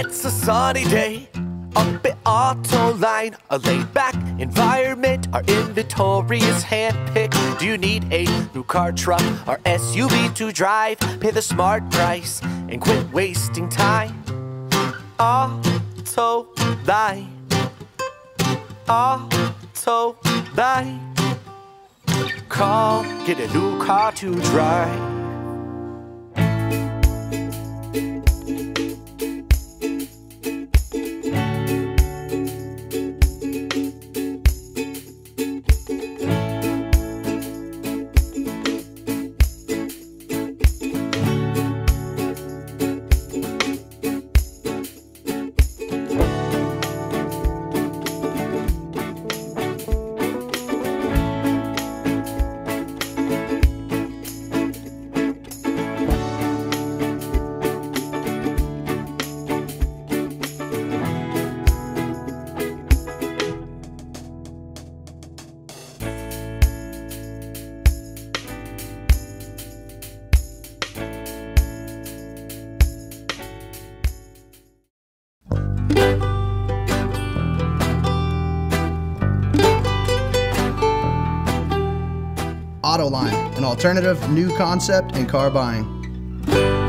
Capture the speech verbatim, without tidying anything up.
It's a sunny day up at Autoline, a laid-back environment. Our inventory is hand-picked. Do you need a new car, truck, or S U V to drive? Pay the smart price and quit wasting time. Autoline, Autoline. Call, get a new car to drive. Autoline, an alternative new concept in car buying.